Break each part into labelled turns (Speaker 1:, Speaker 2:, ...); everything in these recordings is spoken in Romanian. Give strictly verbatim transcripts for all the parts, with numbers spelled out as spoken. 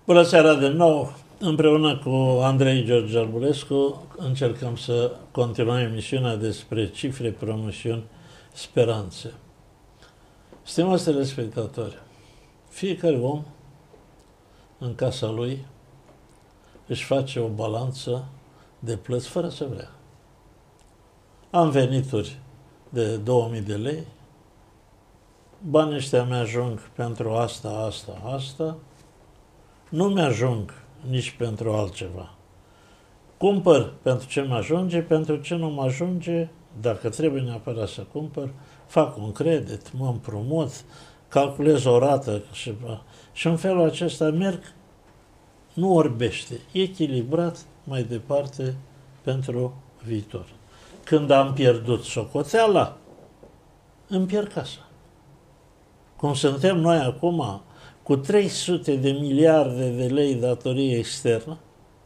Speaker 1: Bună seara din nou! Împreună cu Andrei George Arbulescu încercăm să continuăm emisiunea despre cifre, promisiuni, speranțe. Stimați telespectatori, fiecare om în casa lui își face o balanță de plăți fără să vrea. Am venituri de două mii de lei, banii ăștia mi-ajung pentru asta, asta, asta, nu mi-ajung nici pentru altceva. Cumpăr pentru ce mă ajunge, pentru ce nu mă ajunge, dacă trebuie neapărat să cumpăr, fac un credit, mă împrumut, calculez o rată și, și în felul acesta merg, nu orbește, echilibrat mai departe pentru viitor. Când am pierdut socoteala, îmi pierd casa. Cum suntem noi acum, cu trei sute de miliarde de lei datorie externă,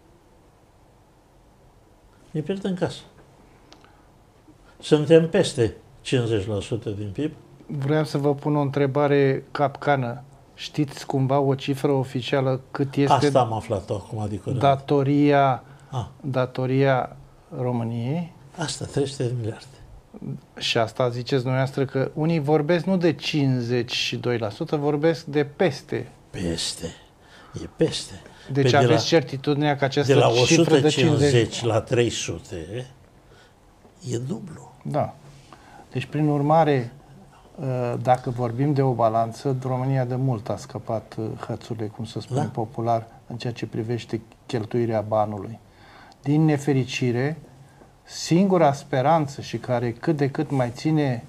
Speaker 1: ne pierdem casa. Suntem peste cincizeci la sută din P I B.
Speaker 2: Vreau să vă pun o întrebare capcană. Știți cumva o cifră oficială cât este
Speaker 1: Asta am aflat acum de curând.
Speaker 2: datoria,
Speaker 1: ah.
Speaker 2: datoria României?
Speaker 1: Asta, trei sute de miliarde.
Speaker 2: Și asta ziceți dumneavoastră că unii vorbesc nu de cincizeci și doi la sută, vorbesc de peste.
Speaker 1: Peste. E peste.
Speaker 2: Deci
Speaker 1: Pe
Speaker 2: aveți
Speaker 1: de la,
Speaker 2: certitudinea că această
Speaker 1: de la
Speaker 2: cifră de cincizeci...
Speaker 1: o sută cincizeci la trei sute e dublu.
Speaker 2: Da. Deci, prin urmare, dacă vorbim de o balanță, România de mult a scăpat hățurile, cum să spune da. popular, în ceea ce privește cheltuirea banului. Din nefericire, singura speranță și care cât de cât mai ține,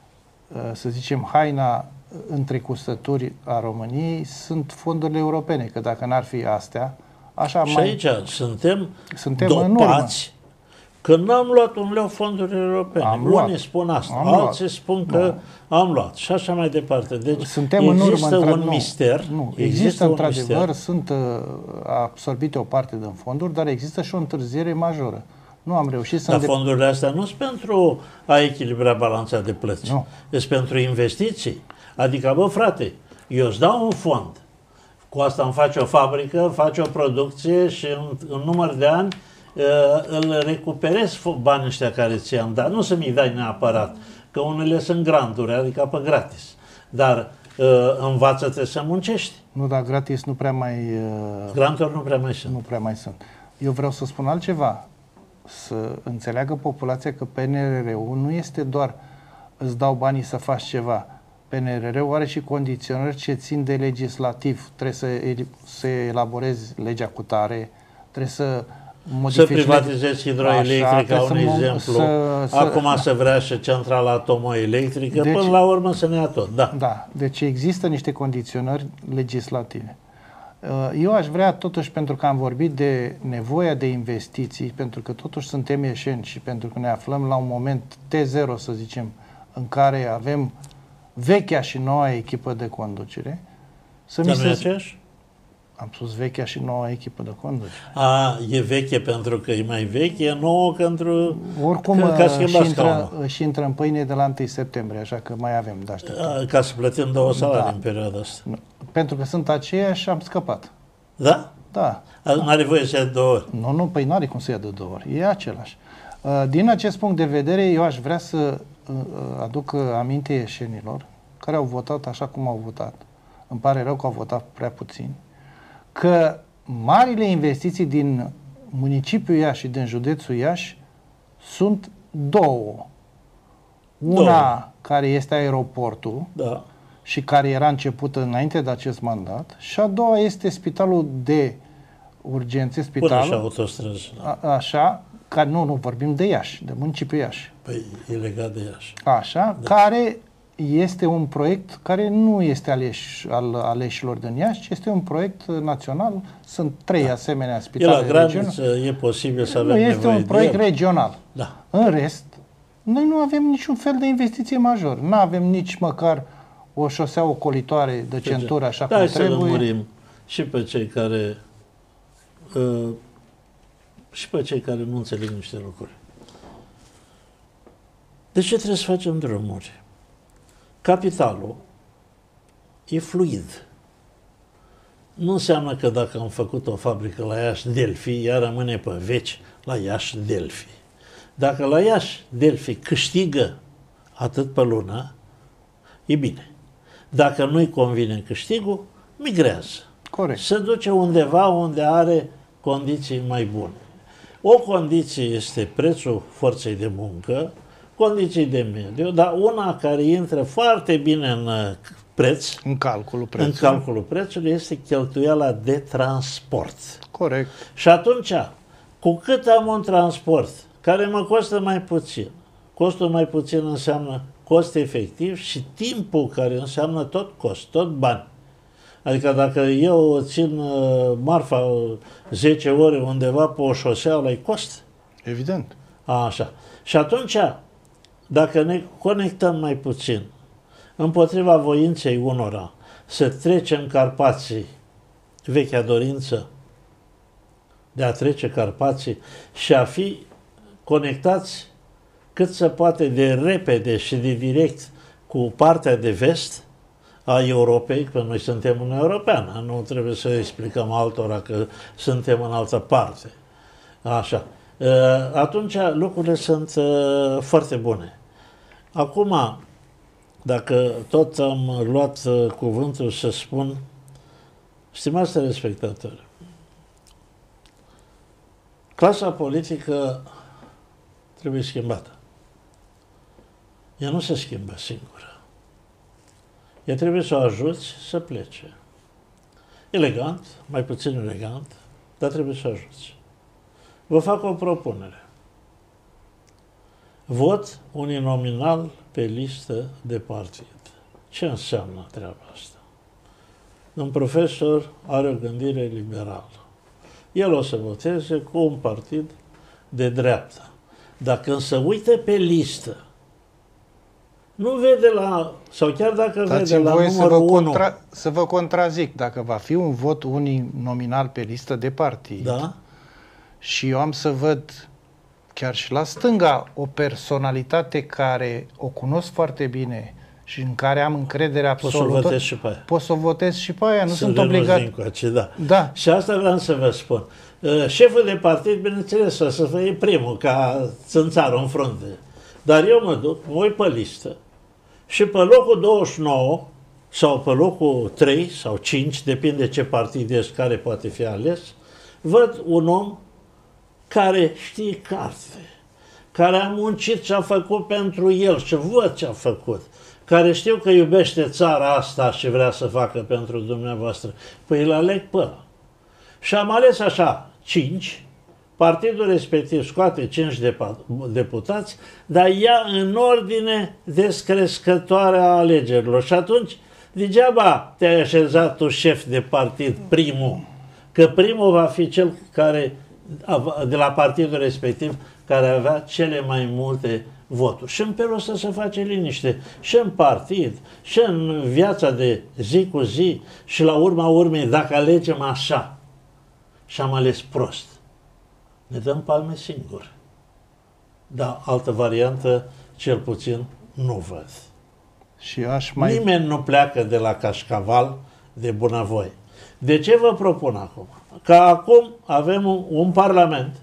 Speaker 2: să zicem, haina între custături a României sunt fondurile europene, că dacă n-ar fi astea, așa
Speaker 1: și
Speaker 2: mai...
Speaker 1: aici suntem,
Speaker 2: suntem
Speaker 1: dopați că n-am luat un leu fonduri europene.
Speaker 2: Am
Speaker 1: Unii
Speaker 2: luat.
Speaker 1: spun asta,
Speaker 2: Am
Speaker 1: alții
Speaker 2: luat.
Speaker 1: spun că
Speaker 2: nu.
Speaker 1: am luat și așa mai departe. Deci
Speaker 2: suntem
Speaker 1: există
Speaker 2: în urmă,
Speaker 1: un
Speaker 2: nu,
Speaker 1: mister.
Speaker 2: Nu,
Speaker 1: există,
Speaker 2: există într-adevăr,
Speaker 1: mister.
Speaker 2: sunt uh, absorbite o parte din fonduri, dar există și o întârziere majoră. Nu am reușit să...
Speaker 1: Dar fondurile astea nu sunt pentru a echilibra balanța de plăți.
Speaker 2: Nu.
Speaker 1: Sunt pentru investiții. Adică, bă, frate, eu îți dau un fond. Cu asta îmi faci o fabrică, faci o producție și în, în număr de ani uh, îl recuperezi banii ăștia care ți-am dat. Nu să mi-i dai neapărat, că unele sunt granturi, adică pe gratis. Dar uh, învață-te să muncești.
Speaker 2: Nu, dar gratis nu prea mai... Uh,
Speaker 1: Granturi nu prea mai sunt.
Speaker 2: Nu prea mai sunt. Eu vreau să spun altceva. Să înțeleagă populația că P N R R-ul nu este doar îți dau banii să faci ceva. P N R R-ul are și condiționări ce țin de legislativ. Trebuie să, să elaborezi legea cu tare, trebuie să modifici...
Speaker 1: Să privatizezi hidroelectrica, un exemplu. Să, să, Acum se vrea și centrala atomoelectrică, deci, până la urmă să ne ia tot. Da.
Speaker 2: Da. Deci există niște condiționări legislative. Eu aș vrea totuși, pentru că am vorbit de nevoia de investiții, pentru că totuși suntem ieșeni și pentru că ne aflăm la un moment T zero, să zicem, în care avem vechea și noua echipă de conducere. Să
Speaker 1: Dar
Speaker 2: mi
Speaker 1: nu e
Speaker 2: se...
Speaker 1: aceeași?
Speaker 2: Am spus vechea și noua echipă de conducere.
Speaker 1: A, e veche pentru că e mai veche, e nouă pentru
Speaker 2: Oricum,
Speaker 1: că, ca
Speaker 2: și intră, și intră în pâine de la întâi septembrie, așa că mai avem de așteptat.
Speaker 1: Ca să plătim două salarii
Speaker 2: da.
Speaker 1: în perioada asta.
Speaker 2: Pentru că sunt aceiași, am scăpat.
Speaker 1: Da?
Speaker 2: Da.
Speaker 1: Nu are voie să ia două ori.
Speaker 2: Nu, nu, păi nu are cum să ia de două ori. E același. Din acest punct de vedere, eu aș vrea să aduc aminte ieșenilor care au votat așa cum au votat. Îmi pare rău că au votat prea puțin. Că marile investiții din municipiul Iași și din județul Iași sunt două. Una două. Care este aeroportul, da. Și care era începută înainte de acest mandat, și a doua este spitalul de urgențe, spitalul...
Speaker 1: Până și autostrăzi.
Speaker 2: A, așa, care, nu, nu, vorbim de Iași, de municipiul Iași.
Speaker 1: Păi e legat de Iași.
Speaker 2: Așa, da. Care este un proiect care nu este aleș, al aleșilor din Iași, ci este un proiect național. Sunt trei da. asemenea spitale
Speaker 1: regionale.
Speaker 2: E la graniță,
Speaker 1: e posibil să avem
Speaker 2: nu, este
Speaker 1: nevoie
Speaker 2: un proiect
Speaker 1: de
Speaker 2: regional.
Speaker 1: Da.
Speaker 2: În rest, noi nu avem niciun fel de investiție major. Nu avem nici măcar o șosea ocolitoare de centură așa
Speaker 1: da,
Speaker 2: cum
Speaker 1: să
Speaker 2: trebuie.
Speaker 1: lămurim și pe cei care uh, și pe cei care nu înțeleg niște lucruri. De ce trebuie să facem drumuri? Capitalul e fluid. nu înseamnă că dacă am făcut o fabrică la Iași Delphi, ea rămâne pe veci la Iași Delphi. Dacă la Iași Delphi câștigă atât pe lună, e bine. Dacă nu-i convine câștigul, migrează.
Speaker 2: Corect.
Speaker 1: Se duce undeva unde are condiții mai bune. O condiție este prețul forței de muncă, condiții de mediu, dar una care intră foarte bine în preț,
Speaker 2: în calculul prețului,
Speaker 1: în calculul prețului este cheltuiala de transport.
Speaker 2: Corect.
Speaker 1: Și atunci, cu cât am un transport care mă costă mai puțin, costul mai puțin înseamnă cost efectiv și timpul care înseamnă tot cost, tot bani. Adică dacă eu țin uh, marfa zece ore undeva pe o șosea, ăla-i cost.
Speaker 2: Evident.
Speaker 1: A, așa. Și atunci, dacă ne conectăm mai puțin împotriva voinței unora să trecem Carpații, vechea dorință de a trece Carpații și a fi conectați cât se poate de repede și de direct cu partea de vest a Europei, că noi suntem în Europeană, nu trebuie să explicăm altora că suntem în altă parte. Așa. Atunci lucrurile sunt foarte bune. Acum, dacă tot am luat cuvântul să spun, stimați telespectatori, clasa politică trebuie schimbată. Ea nu se schimbă singură. Ea trebuie să o ajuți să plece. Elegant, mai puțin elegant, dar trebuie să o ajuți. Vă fac o propunere. Vot uninominal pe listă de partid. Ce înseamnă treaba asta? Un profesor are o gândire liberală. El o să voteze cu un partid de dreapta. Dacă însă uite pe listă, nu vede la, sau chiar dacă
Speaker 2: Dați
Speaker 1: vede la
Speaker 2: voie
Speaker 1: numărul
Speaker 2: să vă,
Speaker 1: unu.
Speaker 2: contra, să vă contrazic. Dacă va fi un vot uninominal pe listă de partid,
Speaker 1: Da?
Speaker 2: și eu am să văd chiar și la stânga o personalitate care o cunosc foarte bine și în care am încredere absolută,
Speaker 1: Poți să votez și pe aia.
Speaker 2: pot să o votez și pe aia, nu
Speaker 1: Să
Speaker 2: sunt
Speaker 1: renunți
Speaker 2: obligat.
Speaker 1: din coace, da.
Speaker 2: Da.
Speaker 1: Și asta vreau să vă spun. Uh, Șeful de partid, bineînțeles, o să fie primul, ca țânțarul în frunte. Dar eu mă duc, mă uit pe listă și pe locul douăzeci și nouă sau pe locul trei sau cinci, depinde ce partid ești, care poate fi ales, văd un om care știe carte, care a muncit ce a făcut pentru el și văd ce a făcut, care știu că iubește țara asta și vrea să facă pentru dumneavoastră. Păi îl aleg pe ăla. Și am ales așa, cinci, partidul respectiv scoate cinci deputați, dar ia în ordine descrescătoare a alegerilor. Și atunci, degeaba te-ai așezat tu șef de partid primul, că primul va fi cel care, de la partidul respectiv, care avea cele mai multe voturi. Și în felul ăsta se face liniște și în partid, și în viața de zi cu zi, și la urma urmei, dacă alegem așa și am ales prost, ne dăm palme singuri. Dar altă variantă, cel puțin, nu văd.
Speaker 2: Și aș mai...
Speaker 1: Nimeni nu pleacă de la cașcaval de bunăvoie. De ce vă propun acum? Că acum avem un, un parlament,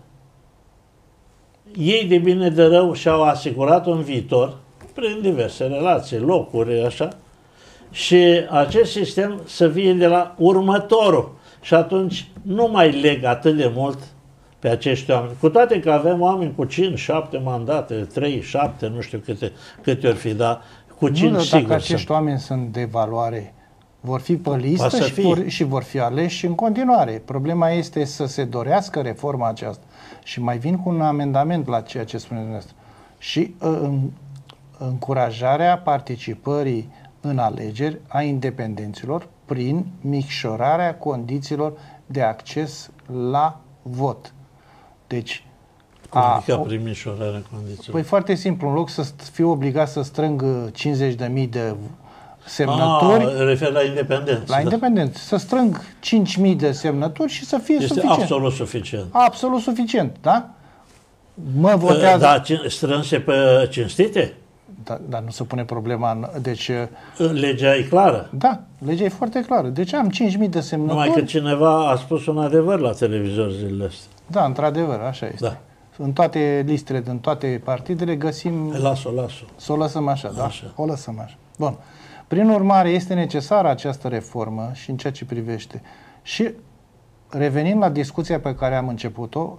Speaker 1: ei de bine de rău și-au asigurat un viitor prin diverse relații, locuri, așa, și acest sistem să fie de la următorul. Și atunci nu mai leg atât de mult pe acești oameni. Cu toate că avem oameni cu cinci, șapte mandate, trei, șapte, nu știu câte, câte ori fi, dar cu cinci
Speaker 2: nu,
Speaker 1: sigur.
Speaker 2: Dacă acești
Speaker 1: sunt.
Speaker 2: oameni sunt de valoare, vor fi pe listă
Speaker 1: Poate să
Speaker 2: și
Speaker 1: fie.
Speaker 2: vor, și vor fi aleși în continuare. Problema este să se dorească reforma aceasta. Și mai vin cu un amendament la ceea ce spuneți dumneavoastră. Și în, încurajarea participării în alegeri a independenților prin micșorarea condițiilor de acces la vot. Deci,
Speaker 1: Cum
Speaker 2: a,
Speaker 1: adică prin micșorarea condițiilor?
Speaker 2: păi foarte simplu, în loc să fiu obligat să strâng cincizeci de mii de semnături,
Speaker 1: Ah, refer la independență.
Speaker 2: la independent, să strâng cinci mii de semnături și să fie
Speaker 1: Este
Speaker 2: suficient.
Speaker 1: absolut suficient.
Speaker 2: Absolut suficient, da? Mă votează.
Speaker 1: Da, strânse pe cinstite?
Speaker 2: Da, dar nu se pune problema... În, deci...
Speaker 1: Legea e clară.
Speaker 2: Da, legea e foarte clară. Deci am cinci mii de semnături...
Speaker 1: Numai că cineva a spus un adevăr la televizor zilele astea.
Speaker 2: Da, într-adevăr, așa este.
Speaker 1: Da.
Speaker 2: În toate listele, din toate partidele găsim...
Speaker 1: Las-o, las-o.
Speaker 2: Să o lăsăm așa, da?
Speaker 1: Așa.
Speaker 2: O lăsăm așa. Bun. Prin urmare, este necesară această reformă și în ceea ce privește. Și revenind la discuția pe care am început-o,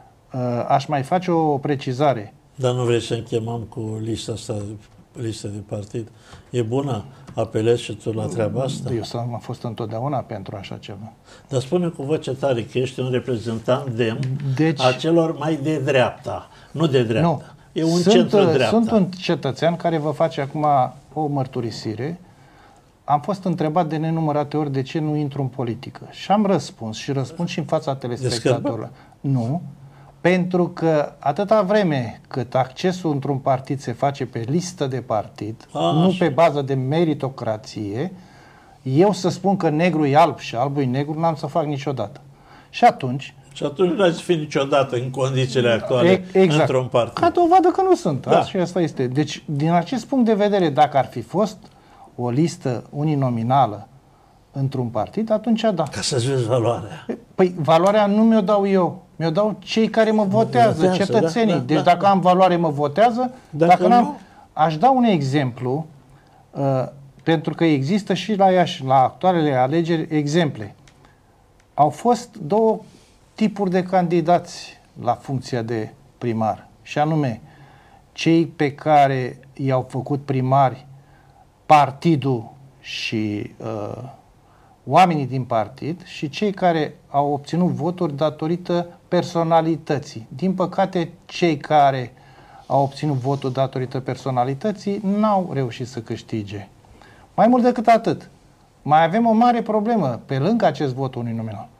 Speaker 2: aș mai face o precizare.
Speaker 1: Dar nu vrei să închemăm cu lista asta, lista de partid? E bună? Apelezi și tu la treaba asta?
Speaker 2: Eu am fost întotdeauna pentru așa ceva.
Speaker 1: Dar spune cu voce tare că ești un reprezentant demn
Speaker 2: deci,
Speaker 1: a celor mai de dreapta, nu de dreapta. Nu. E un
Speaker 2: sunt,
Speaker 1: centru-dreapta.
Speaker 2: Sunt un cetățean care vă face acum o mărturisire. Am fost întrebat de nenumărate ori de ce nu intru în politică. Și am răspuns și răspund și în fața telespectatorilor. Nu, pentru că atâta vreme cât accesul într-un partid se face pe listă de partid, A, nu așa. pe bază de meritocrație, eu să spun că negru e alb și albul e negru, n-am să fac niciodată. Și atunci...
Speaker 1: Și atunci nu ați fi niciodată în condițiile actuale exact. într-un partid.
Speaker 2: Ca dovadă că nu sunt.
Speaker 1: Da.
Speaker 2: Și asta este. Deci, din acest punct de vedere, dacă ar fi fost o listă uninominală într-un partid, atunci da.
Speaker 1: Ca să-ți vezi valoarea.
Speaker 2: Păi valoarea nu mi-o dau eu, mi-o dau cei care mă votează, votează cetățenii. Da, da, deci da, dacă da. am valoare, mă votează. Dacă, dacă n-am... Aș da un exemplu, uh, pentru că există și la Iași, la actualele alegeri, exemple. Au fost două tipuri de candidați la funcția de primar, și anume cei pe care i-au făcut primari partidul și uh, oamenii din partid și cei care au obținut voturi datorită personalității. Din păcate, cei care au obținut votul datorită personalității n-au reușit să câștige. Mai mult decât atât, mai avem o mare problemă pe lângă acest vot uninominal.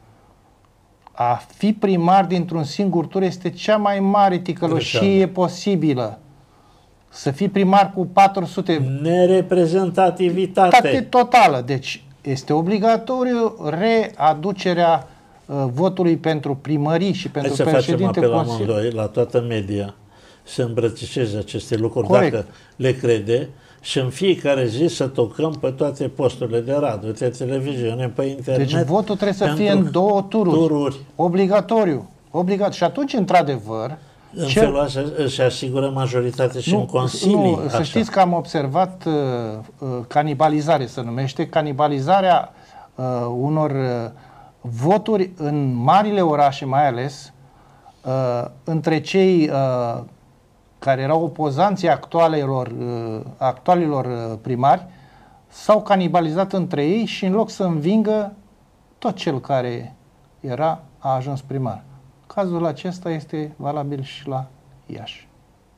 Speaker 2: A fi primar dintr-un singur tur este cea mai mare ticăloșie posibilă. Să fii primar cu patru sute...
Speaker 1: Nereprezentativitate.
Speaker 2: Totală. Deci este obligatoriu readucerea uh, votului pentru primării și pentru
Speaker 1: Hai să
Speaker 2: președinte
Speaker 1: facem apel amândoi, la toată media, să îmbrățișeze aceste lucruri, corect, dacă le crede, și în fiecare zi să tocăm pe toate posturile de radio, de televiziune, pe internet.
Speaker 2: Deci votul trebuie să fie în două tururi. tururi. Obligatoriu. Obligat. Și atunci, într-adevăr,
Speaker 1: în ce... felul ăsta se asigură majoritate și nu, în consilii. Nu,
Speaker 2: să știți că am observat uh, uh, canibalizare, se numește, canibalizarea uh, unor uh, voturi în marile orașe, mai ales, uh, între cei uh, care erau opozanții actualelor, uh, actualilor uh, primari, s-au canibalizat între ei și în loc să învingă, tot cel care era a ajuns primar. Cazul acesta este valabil și la Iași.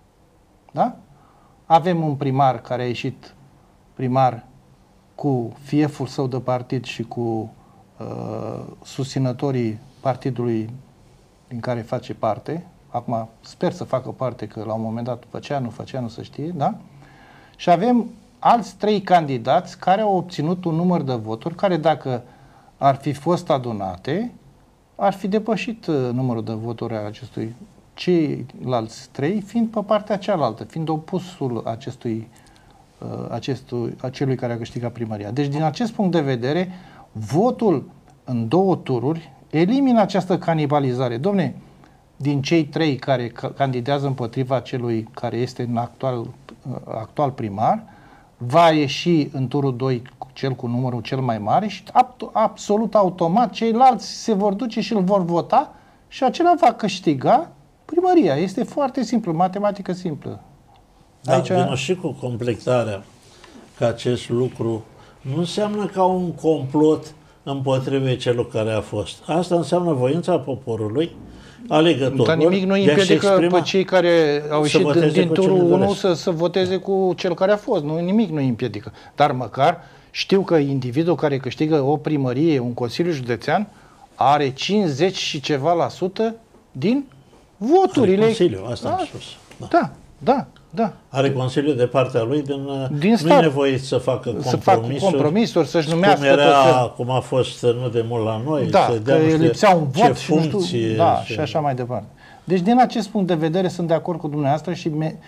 Speaker 2: Da? Avem un primar care a ieșit primar cu fieful său de partid și cu uh, susținătorii partidului din care face parte. Acum sper să facă parte, că la un moment dat făcea, nu făcea, nu se știe, da? Și avem alți trei candidați care au obținut un număr de voturi care, dacă ar fi fost adunate, ar fi depășit uh, numărul de voturi al acestui, ceilalți trei fiind pe partea cealaltă, fiind opusul acestui, uh, acestui, acelui care a câștigat primăria. Deci, din acest punct de vedere, votul în două tururi elimină această canibalizare. Dom'le, din cei trei care ca candidează împotriva celui care este în actual, uh, actual primar, va ieși în turul doi cel cu numărul cel mai mare și absolut automat ceilalți se vor duce și îl vor vota și acela va câștiga primăria. Este foarte simplu, matematică simplă.
Speaker 1: Da, aici... vine și cu completarea că acest lucru nu înseamnă ca un complot împotriva celor care a fost. Asta înseamnă voința poporului, alegătorul.
Speaker 2: Dar nimic nu împiedică pe cei care au ieșit din, din turul unu să, să voteze cu cel care a fost. Nu, nimic nu îi împiedică. Dar măcar știu că individul care câștigă o primărie, un consiliu județean, are cincizeci și ceva la sută din voturile.
Speaker 1: Are consiliu, asta da? am spus.
Speaker 2: Da, da, da. da.
Speaker 1: Are consiliu de partea lui, din,
Speaker 2: din
Speaker 1: nu e nevoit să facă compromisuri. Să facă
Speaker 2: compromisuri, să-și numească
Speaker 1: cum era, tot, cum a fost nu de mult la noi,
Speaker 2: da,
Speaker 1: să dea
Speaker 2: că lipsea un vot și,
Speaker 1: funcție,
Speaker 2: știu, da,
Speaker 1: și...
Speaker 2: și așa mai departe. Deci, din acest punct de vedere, sunt de acord cu dumneavoastră și, me,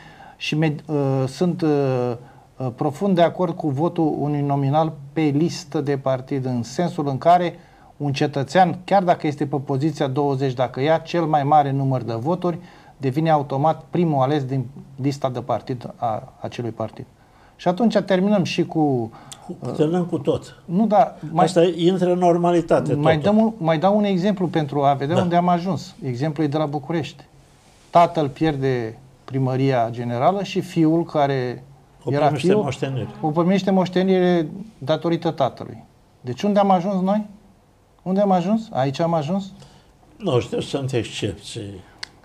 Speaker 2: și uh, sunt uh, profund de acord cu votul unui nominal pe listă de partid, în sensul în care un cetățean, chiar dacă este pe poziția douăzeci, dacă ia cel mai mare număr de voturi, devine automat primul ales din lista de partid a acelui partid. Și atunci terminăm și cu...
Speaker 1: Terminăm cu tot.
Speaker 2: Nu, da, mai,
Speaker 1: Asta intră în normalitate.
Speaker 2: Mai, dăm, mai dau un exemplu pentru a vedea da. unde am ajuns. Exemplul e de la București. Tatăl pierde primăria generală și fiul care
Speaker 1: o
Speaker 2: era fiul,
Speaker 1: moștenire.
Speaker 2: o primește moștenire datorită tatălui. Deci unde am ajuns noi? Unde am ajuns? Aici am ajuns?
Speaker 1: Nu știu, sunt excepții.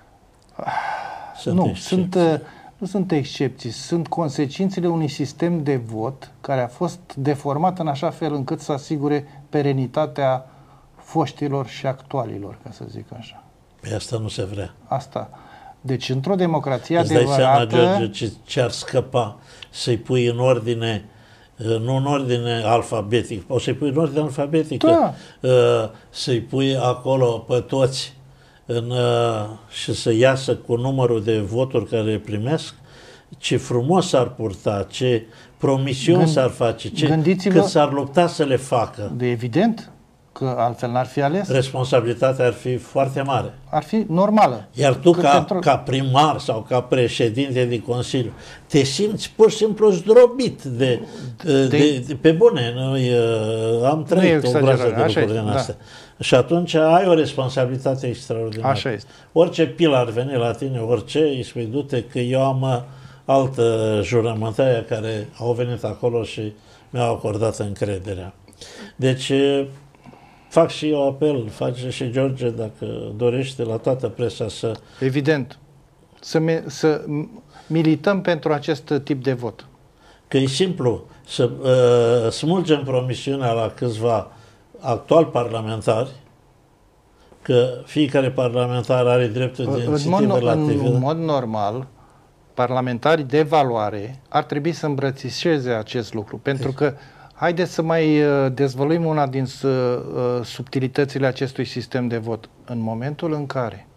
Speaker 2: Sunt nu, excepții. Sunt, nu sunt excepții, sunt consecințele unui sistem de vot care a fost deformat în așa fel încât să asigure perenitatea foștilor și actualilor, ca să zic așa.
Speaker 1: Pe asta nu se vrea.
Speaker 2: Asta. Deci, într-o democrație
Speaker 1: Îți dai
Speaker 2: adevărată...
Speaker 1: seama, George, ce, ce ar scăpa să-i pui în ordine, nu în ordine alfabetic, o să-i pui în ordine alfabetică,
Speaker 2: da.
Speaker 1: să-i pui acolo pe toți în, și să iasă cu numărul de voturi care le primesc, ce frumos s-ar purta, ce promisiuni Gând, s-ar face, ce, cât s-ar lupta să le facă.
Speaker 2: De evident, că altfel n-ar fi ales.
Speaker 1: Responsabilitatea ar fi foarte mare.
Speaker 2: Ar fi normală.
Speaker 1: Iar tu, ca, ca primar sau ca președinte din Consiliu, te simți pur și simplu zdrobit de, de, de, de pe bune. Noi am trăit o groază de lucruri din astea. Da. Și atunci ai o responsabilitate extraordinară.
Speaker 2: Așa este.
Speaker 1: Orice pil ar veni la tine, orice, îi spui, du-te că eu am altă jurământaie care au venit acolo și mi-au acordat încrederea. Deci, fac și eu apel, face și George, dacă dorește, la toată presa să...
Speaker 2: Evident. Să, me, să milităm pentru acest tip de vot.
Speaker 1: Că e simplu să uh, smulgem promisiunea la câțiva actuali parlamentari, că fiecare parlamentar are dreptul de inițiativă la T V.
Speaker 2: În mod normal, parlamentarii de valoare ar trebui să îmbrățișeze acest lucru, pentru că haideți să mai dezvăluim una din subtilitățile acestui sistem de vot. În momentul în care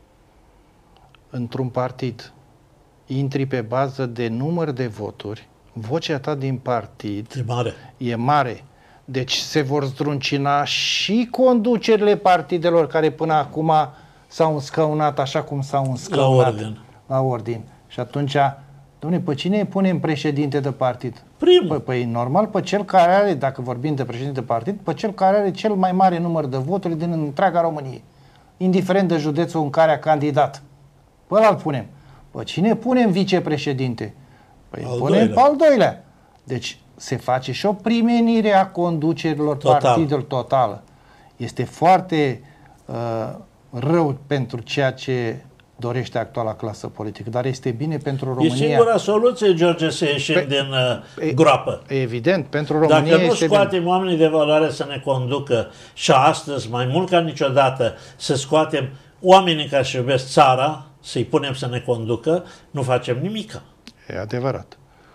Speaker 2: într-un partid intri pe bază de număr de voturi, vocea ta din partid
Speaker 1: e mare.
Speaker 2: E mare. Deci se vor zdruncina și conducerile partidelor care până acum s-au înscăunat așa cum s-au înscăunat.
Speaker 1: La ordin.
Speaker 2: La ordin. Și atunci, dom'le, pe cine punem președinte de partid?
Speaker 1: Primul.
Speaker 2: Păi, păi normal pe cel care are, dacă vorbim de președinte de partid, pe cel care are cel mai mare număr de voturi din întreaga Românie. Indiferent de județul în care a candidat. Pe ăla îl punem. Pe cine punem vicepreședinte? Păi al punem doilea. Pe al doilea. Deci se face și o primenire a conducerilor Total. partidelor totală. Este foarte uh, rău pentru ceea ce dorește actuala clasă politică, dar este bine pentru România.
Speaker 1: E singura soluție, George, să ieșim Pe, din uh, groapă.
Speaker 2: Evident, pentru România
Speaker 1: Dacă nu
Speaker 2: este
Speaker 1: scoatem
Speaker 2: bine.
Speaker 1: oamenii de valoare să ne conducă și astăzi, mai mult ca niciodată, să scoatem oamenii care își iubesc țara, să-i punem să ne conducă, nu facem nimica.
Speaker 2: E adevărat.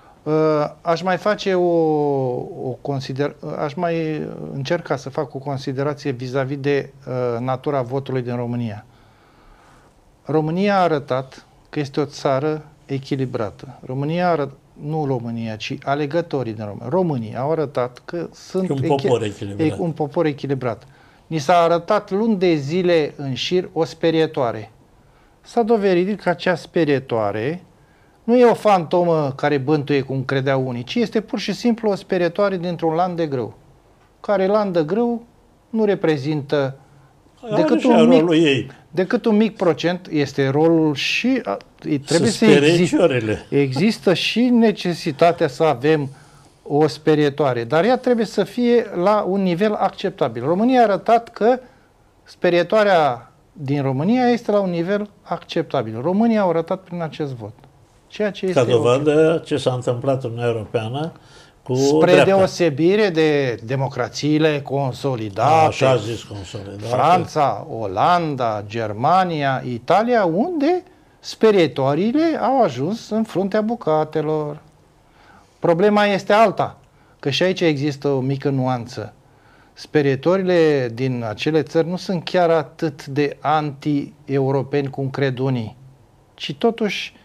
Speaker 2: Aș mai face o, o consider, aș mai încerca să fac o considerație vis-a-vis de uh, natura votului din România. România a arătat că este o țară echilibrată. România a arătat, nu România, ci alegătorii din România. România au arătat că sunt
Speaker 1: un popor echilibrat.
Speaker 2: un popor echilibrat. Ni s-a arătat luni de zile în șir o sperietoare. S-a dovedit că acea sperietoare nu e o fantomă care bântuie cum credeau unii, ci este pur și simplu o sperietoare dintr-un lan de grâu. Care lan de grâu nu reprezintă decât un, mic, ei. decât un mic procent, este rolul și a, trebuie să, să existe. Există și necesitatea să avem o sperietoare, dar ea trebuie să fie la un nivel acceptabil. România a arătat că sperietoarea din România este la un nivel acceptabil. România a arătat prin acest vot. Ceea ce este
Speaker 1: ca dovadă okay. ce s-a întâmplat în Uniunea Europeană cu
Speaker 2: spre
Speaker 1: dreapta.
Speaker 2: deosebire de democrațiile consolidate,
Speaker 1: așa zis consolidate,
Speaker 2: Franța, Olanda, Germania, Italia, unde sperietoarele au ajuns în fruntea bucatelor. Problema este alta, că și aici există o mică nuanță. Sperietorile din acele țări nu sunt chiar atât de anti-europeni cum cred unii, ci totuși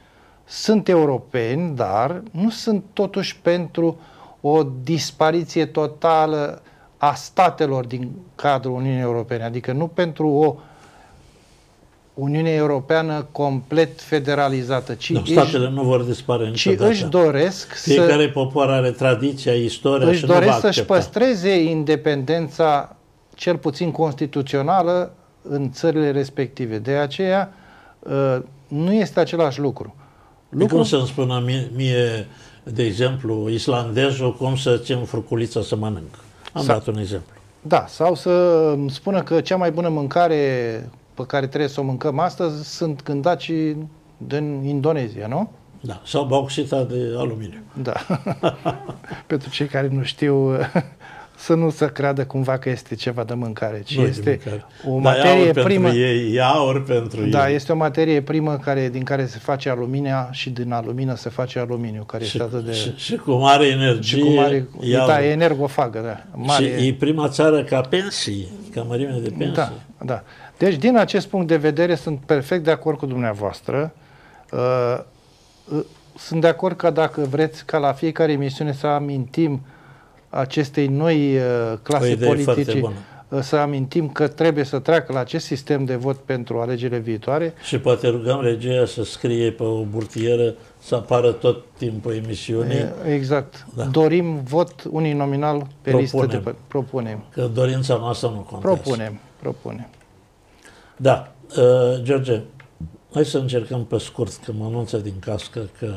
Speaker 2: sunt europeni, dar nu sunt totuși pentru o dispariție totală a statelor din cadrul Uniunii Europene, adică nu pentru o Uniune Europeană complet federalizată, ci
Speaker 1: no, statele își, nu vor dispare niciodată.
Speaker 2: Ci își doresc
Speaker 1: Fiecare
Speaker 2: să,
Speaker 1: popor are tradiția, istoria
Speaker 2: își
Speaker 1: și
Speaker 2: doresc
Speaker 1: nu va
Speaker 2: să-și
Speaker 1: accepta.
Speaker 2: păstreze independența, cel puțin constituțională, în țările respective. De aceea nu este același lucru.
Speaker 1: lucru... Cum să-mi spună mie, mie, de exemplu, islandezul, cum să țin furculița să mănânc? Am dat un exemplu.
Speaker 2: Da, sau să îmi spună că cea mai bună mâncare pe care trebuie să o mâncăm astăzi sunt gândacii din Indonezia, nu?
Speaker 1: Da, sau bauxita de aluminiu.
Speaker 2: Da. Pentru cei care nu știu, să nu se creadă cumva că este ceva de mâncare, ci
Speaker 1: nu
Speaker 2: este o
Speaker 1: da,
Speaker 2: materie primă.
Speaker 1: Pentru ei, aur pentru
Speaker 2: da,
Speaker 1: ei.
Speaker 2: este o materie primă care, din care se face aluminia și din alumină se face aluminiu, care
Speaker 1: și,
Speaker 2: este atât de...
Speaker 1: Și, și cu mare energie.
Speaker 2: Și cu mare,
Speaker 1: iau,
Speaker 2: da, e energofagă, da. Mare,
Speaker 1: și e prima țară ca pensii, ca mărime de pensii.
Speaker 2: Da, da. Deci, din acest punct de vedere, sunt perfect de acord cu dumneavoastră. Uh, uh, sunt de acord că dacă vreți ca la fiecare emisiune să amintim acestei noi uh, clase politice, uh, să amintim că trebuie să treacă la acest sistem de vot pentru alegerile viitoare.
Speaker 1: Și poate rugăm regia să scrie pe o burtieră să apară tot timpul emisiunii.
Speaker 2: Exact.
Speaker 1: Da.
Speaker 2: Dorim vot uninominal pe
Speaker 1: propunem.
Speaker 2: listă de... Propunem.
Speaker 1: Că dorința noastră nu contează.
Speaker 2: Propunem. Propunem.
Speaker 1: Da. Uh, George, hai să încercăm pe scurt, că mă anunță din cască că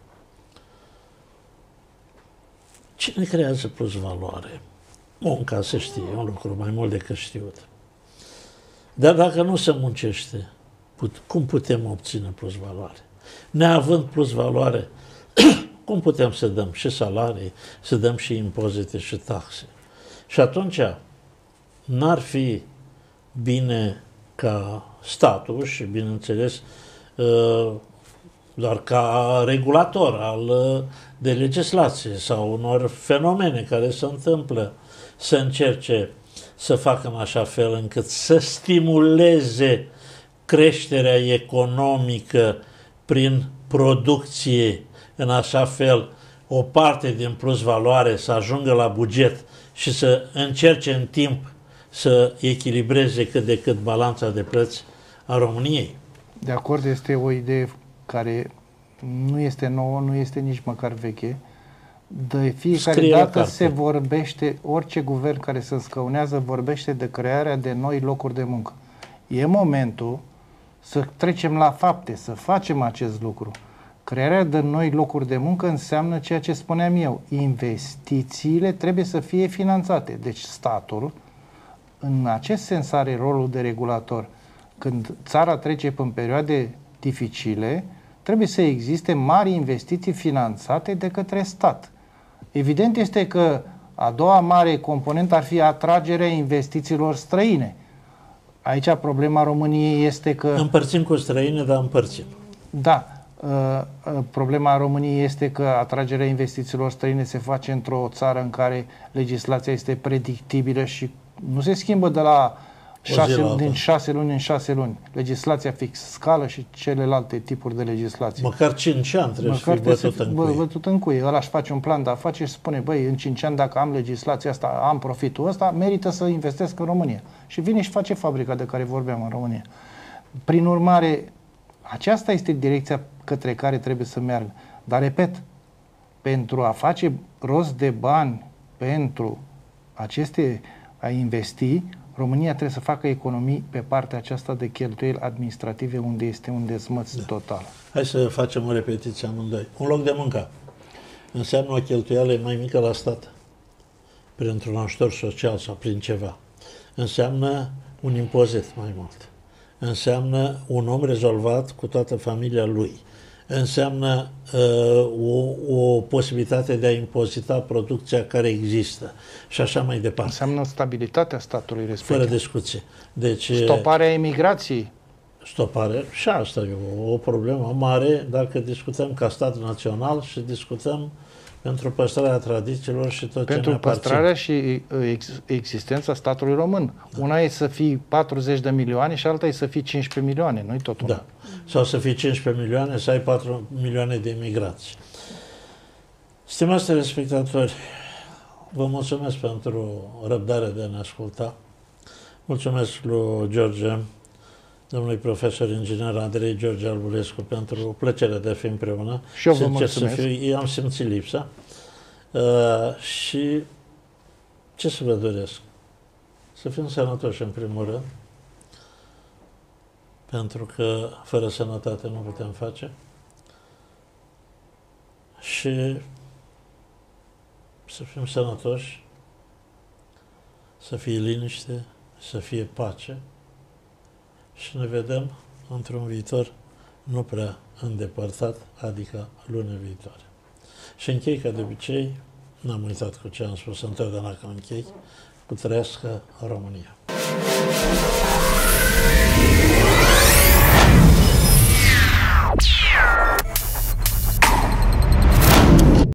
Speaker 1: cine creează plus valoare? Munca se știe, e un lucru mai mult decât știut. Dar dacă nu se muncește, put, cum putem obține plus valoare? Neavând plus valoare, cum putem să dăm și salarii, să dăm și impozite și taxe? Și atunci n-ar fi bine ca statul și, bineînțeles, doar ca regulator al, de legislație sau unor fenomene care se întâmplă, să încerce să facă în așa fel încât să stimuleze creșterea economică prin producție, în așa fel o parte din plus valoare să ajungă la buget și să încerce în timp să echilibreze cât de cât balanța de plăți a României.
Speaker 2: De acord, este o idee care nu este nouă, nu este nici măcar veche. De fiecare
Speaker 1: Scrie
Speaker 2: dată se vorbește, orice guvern care se scăunează vorbește de crearea de noi locuri de muncă. E momentul să trecem la fapte, să facem acest lucru. Crearea de noi locuri de muncă înseamnă ceea ce spuneam eu. Investițiile trebuie să fie finanțate. Deci statul, în acest sens, are rolul de regulator. Când țara trece prin perioade dificile, trebuie să existe mari investiții finanțate de către stat. Evident este că a doua mare componentă ar fi atragerea investițiilor străine. Aici problema României este că...
Speaker 1: Împărțim cu străine, dar împărțim.
Speaker 2: Da. Uh, problema României este că atragerea investițiilor străine se face într-o țară în care legislația este predictibilă și nu se schimbă de la șase, din șase luni în șase luni. Legislația fiscală și celelalte tipuri de legislație.
Speaker 1: Măcar cinci ani trebuie
Speaker 2: Măcar
Speaker 1: să fie bătut în cuie.
Speaker 2: Bătut în cuie. Ăla își face un plan de afaceri și spune, băi, în cinci ani dacă am legislația asta, am profitul ăsta, merită să investesc în România. Și vine și face fabrica de care vorbeam în România. Prin urmare, aceasta este direcția către care trebuie să meargă. Dar, repet, pentru a face rost de bani pentru aceste, a investi, România trebuie să facă economii pe partea aceasta de cheltuieli administrative, unde este un dezmăț da. total.
Speaker 1: Hai să facem o repetiție amândoi. Un loc de muncă înseamnă o cheltuială mai mică la stat, printr-un ajutor social sau prin ceva. Înseamnă un impozit mai mult. Înseamnă un om rezolvat cu toată familia lui. Înseamnă uh, o, o posibilitate de a impozita producția care există și așa mai departe.
Speaker 2: Înseamnă stabilitatea statului respectiv.
Speaker 1: Fără discuție. Deci,
Speaker 2: stoparea emigrației.
Speaker 1: Stopare, și asta e o, o problemă mare dacă discutăm ca stat național și discutăm pentru păstrarea tradițiilor și tot
Speaker 2: pentru
Speaker 1: ce ne aparține.
Speaker 2: păstrarea și ex, existența statului român. Da. Una e să fii patruzeci de milioane și alta e să fii cincisprezece milioane, nu-i tot una.
Speaker 1: Da. Sau să fii cincisprezece milioane, să ai patru milioane de imigrați. Stimați telespectatori, vă mulțumesc pentru răbdarea de a ne asculta. Mulțumesc lui George, domnului profesor inginer Andrei George Albulescu, pentru plăcerea de a fi împreună.
Speaker 2: Și eu vă mulțumesc.
Speaker 1: Să fiu, eu am simțit lipsa. Uh, și ce să vă doresc? Să fim sănătoși în primul rând, pentru că fără sănătate nu putem face. Și să fim sănătoși, să fie liniște, să fie pace și ne vedem într-un viitor nu prea îndepărtat, adică luna viitoare. Și închei ca de obicei, n-am uitat cu ce am spus întotdeauna că închei, cu trăiască România.